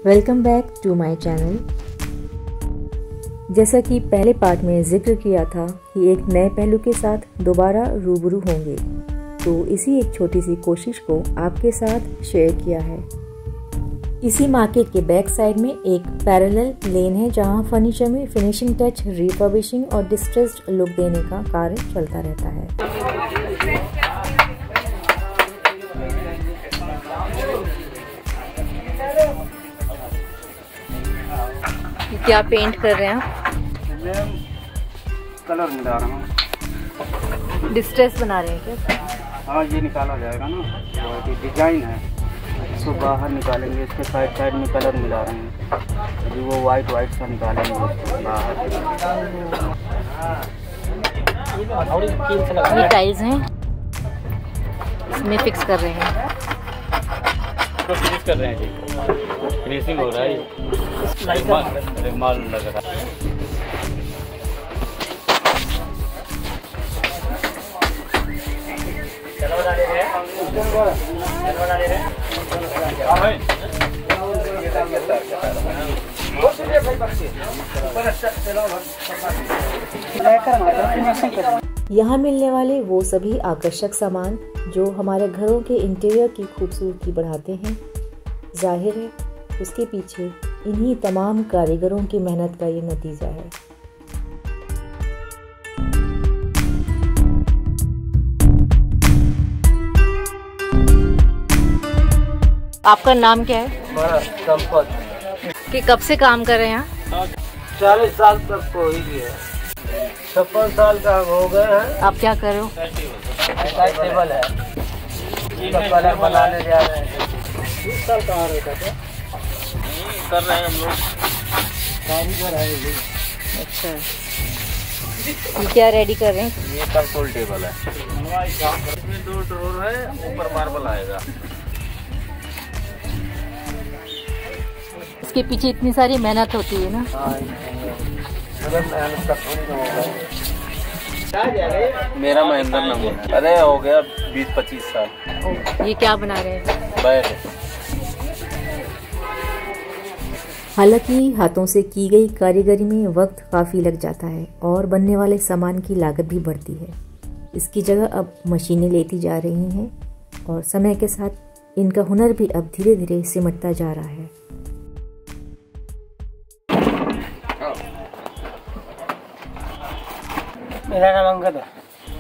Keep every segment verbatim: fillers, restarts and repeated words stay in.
Welcome back to my channel. जैसा कि पहले पार्ट में जिक्र किया था कि एक नए पहलू के साथ दोबारा रूबरू होंगे, तो इसी एक छोटी सी कोशिश को आपके साथ शेयर किया है। इसी मार्केट के बैक साइड में एक पैरेलल लेन है जहां फर्नीचर में फिनिशिंग टच, रिफर्बिशिंग और डिस्ट्रेस्ड लुक देने का कार्य चलता रहता है। क्या पेंट कर रहे हैं आप? कलर मिला रहा हूँ। डिस्ट्रेस बना रहे हैं क्या? हाँ, ये निकाला जाएगा ना, वो डिजाइन है, इसको बाहर निकालेंगे। इसके साइड साइड में कलर मिला रहे हैं, अभी वो वाइट वाइट सा निकालेंगे बाहर। ये टाइल्स हैं, इसमें फिक्स कर रहे हैं। तो फिनिश कर रहे हैं जी, फिनिशिंग हो रहा है। माल, माल लग रहा है। चलो बना ले रहे हैं, चलो बना ले रहे हैं। हाँ भाई, यहाँ मिलने वाले वो सभी आकर्षक सामान जो हमारे घरों के इंटीरियर की खूबसूरती बढ़ाते हैं, जाहिर है उसके पीछे इन्हीं तमाम कारीगरों की मेहनत का ये नतीजा है। आपका नाम क्या है? कि कब से काम कर रहे हैं यहाँ? चालीस साल तक को ही है, छप्पन साल का हम हो गए हैं। आप क्या कर रहे हो? टेबल है, कलर बनाने जा रहे हैं। बीस साल कहाँ रहता था? कर रहे हैं हम लोग, कारीगर है ये। अच्छा, ये क्या रेडी कर रहे हैं? ये कंसोल टेबल है, इसमें दो ड्रॉर है, ऊपर मार्बल आएगा। इसके पीछे इतनी सारी मेहनत होती है ना। मेरा महेंद्र नाम है। अरे हो गया बीस पच्चीस साल। ये क्या बना रहे हैं? बैग। हालांकि हाथों से की गई कारीगरी में वक्त काफ़ी लग जाता है और बनने वाले सामान की लागत भी बढ़ती है। इसकी जगह अब मशीनें लेती जा रही हैं और समय के साथ इनका हुनर भी अब धीरे धीरे सिमटता जा रहा है। मेरा नाम अंगद है।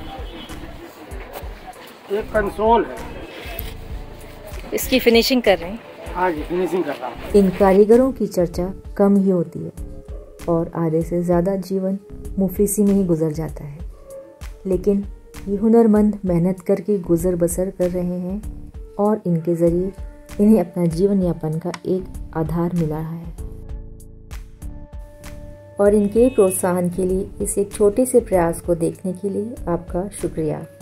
एक कंसोल है, इसकी फिनिशिंग कर रहे हैं। हाँ जी, फिनिशिंग कर रहा हूँ। इन कारीगरों की चर्चा कम ही होती है और आधे से ज़्यादा जीवन मुफलिसी में ही गुजर जाता है, लेकिन ये हुनरमंद मेहनत करके गुजर बसर कर रहे हैं और इनके ज़रिए इन्हें अपना जीवन यापन का एक आधार मिला है। और इनके प्रोत्साहन के लिए इस एक छोटे से प्रयास को देखने के लिए आपका शुक्रिया।